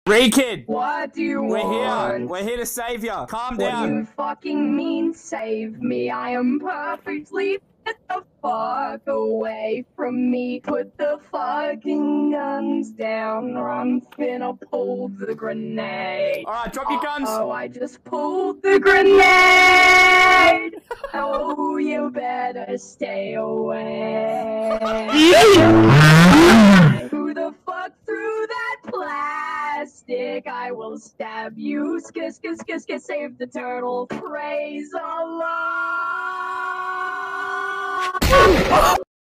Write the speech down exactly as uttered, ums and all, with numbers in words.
Re-Kid! What do you We're want? here. We're here to save you. Calm What down. do you fucking mean save me? I am perfectly. Get the fuck away from me. Put the fucking guns down or I'm finna pull the grenade. Alright, drop your guns. Oh, I just pulled the grenade. Oh, you better stay away. Who the fuck threw that plastic? I will stab you. Sk sk sk sk save the turtle. Praise Allah.